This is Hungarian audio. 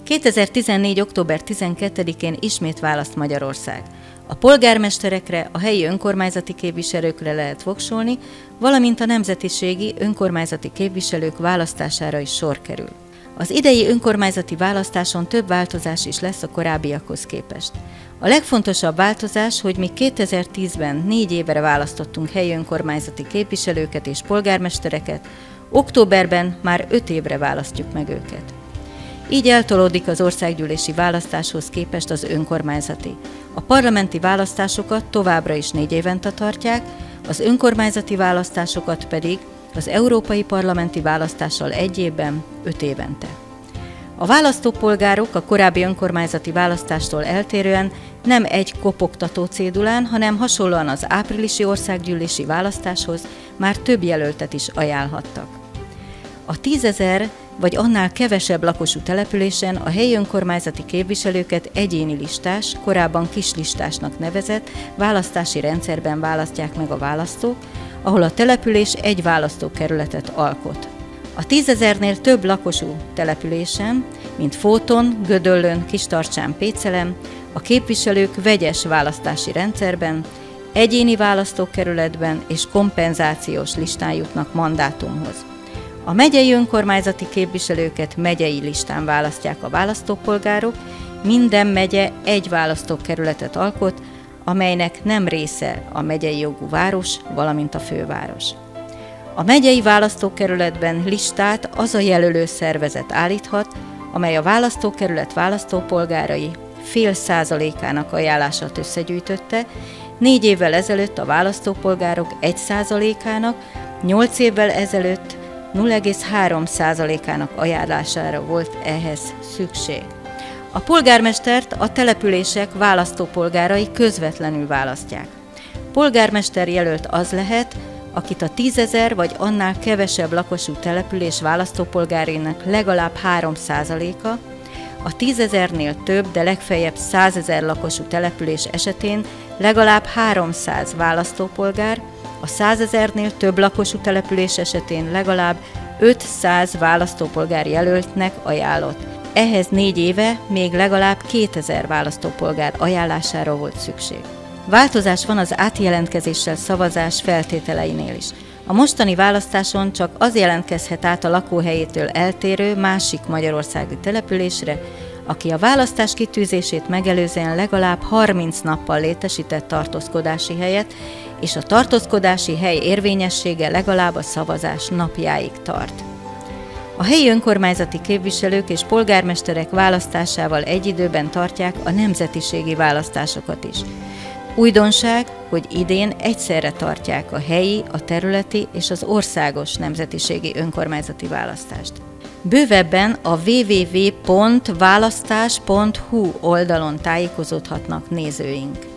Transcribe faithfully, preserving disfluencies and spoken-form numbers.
kétezer-tizennégy. október tizenkettedikén ismét választ Magyarország. A polgármesterekre, a helyi önkormányzati képviselőkre lehet voksolni, valamint a nemzetiségi önkormányzati képviselők választására is sor kerül. Az idei önkormányzati választáson több változás is lesz a korábbiakhoz képest. A legfontosabb változás, hogy mi kétezer-tízben négy évre választottunk helyi önkormányzati képviselőket és polgármestereket, októberben már öt évre választjuk meg őket. Így eltolódik az országgyűlési választáshoz képest az önkormányzati. A parlamenti választásokat továbbra is négy évente tartják, az önkormányzati választásokat pedig az európai parlamenti választással egy évben, öt évente. A választópolgárok a korábbi önkormányzati választástól eltérően nem egy kopogtató cédulán, hanem hasonlóan az áprilisi országgyűlési választáshoz már több jelöltet is ajánlhattak. A tízezer vagy annál kevesebb lakosú településen a helyi önkormányzati képviselőket egyéni listás, korábban kislistásnak nevezett választási rendszerben választják meg a választók, ahol a település egy választókerületet alkot. A tízezernél több lakosú településen, mint Fóton, Gödöllőn, Kistarcsán, Pécelem, a képviselők vegyes választási rendszerben, egyéni választókerületben és kompenzációs listán jutnak mandátumhoz. A megyei önkormányzati képviselőket megyei listán választják a választópolgárok, minden megye egy választókerületet alkot, amelynek nem része a megyei jogú város, valamint a főváros. A megyei választókerületben listát az a jelölő szervezet állíthat, amely a választókerület választópolgárai fél százalékának ajánlását összegyűjtötte, négy évvel ezelőtt a választópolgárok egy százalékának, nyolc évvel ezelőtt nulla egész három százalékának ajánlására volt ehhez szükség. A polgármestert a települések választópolgárai közvetlenül választják. Polgármester jelölt az lehet, akit a tízezer vagy annál kevesebb lakosú település választópolgárének legalább három százaléka, a tízezernél több, de legfeljebb százezer lakosú település esetén legalább háromszáz választópolgár, a százezernél több lakosú település esetén legalább ötszáz választópolgár jelöltnek ajánlott. Ehhez négy éve még legalább kétezer választópolgár ajánlására volt szükség. Változás van az átjelentkezéssel szavazás feltételeinél is. A mostani választáson csak az jelentkezhet át a lakóhelyétől eltérő másik magyarországi településre, aki a választás kitűzését megelőzően legalább harminc nappal létesített tartózkodási helyet, és a tartózkodási hely érvényessége legalább a szavazás napjáig tart. A helyi önkormányzati képviselők és polgármesterek választásával egy időben tartják a nemzetiségi választásokat is. Újdonság, hogy idén egyszerre tartják a helyi, a területi és az országos nemzetiségi önkormányzati választást. Bővebben a double-u double-u double-u pont választás pont hu oldalon tájékozódhatnak nézőink.